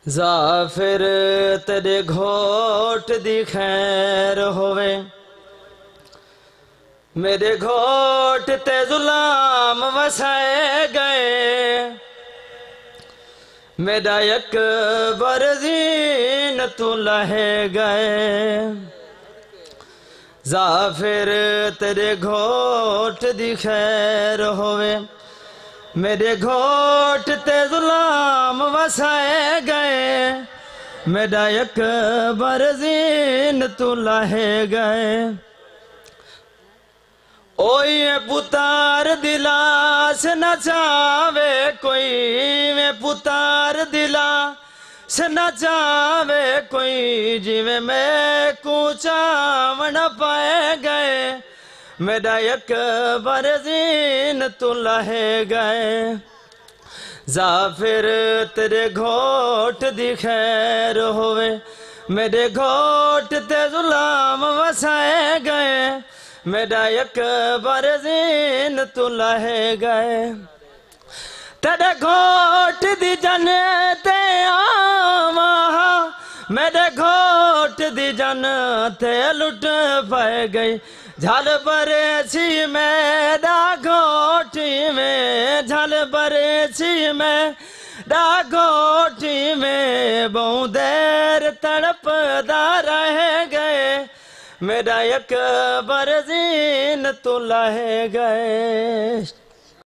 ظافر تیرے گھوٹ دی خیر ہوئے، میرے گھوٹ تے ظلام وسائے گئے، میرا یک برزین تو لہے گئے۔ ظافر تیرے گھوٹ دی خیر ہوئے، میرے گھوٹ تے ظلام وسائے گئے، میرا یک برزین تو لہے گئے۔ اوئی پتار دلا سے نہ چاہوے کوئی، میں پتار دلا سے نہ چاہوے کوئی، جیویں میں کو چاون پائے گئے، میرا یک برزین تو لہے گئے۔ ظافر تیرے گھوٹ دی خیر ہوئے، میرے گھوٹ تے ظلام وسائے گئے، میرا یک برزین تو لہے گئے۔ تیرے گھوٹ دی جنت آواں، میرے گھوٹ دی جنت لٹ پائے گئی، جھل برے چھی میرا گھوٹی میں، جھل برے چھی میرا گھوٹی میں، بہت دیر تڑپ دا رہ گئے، میرا یک برزین تو لہے گئے۔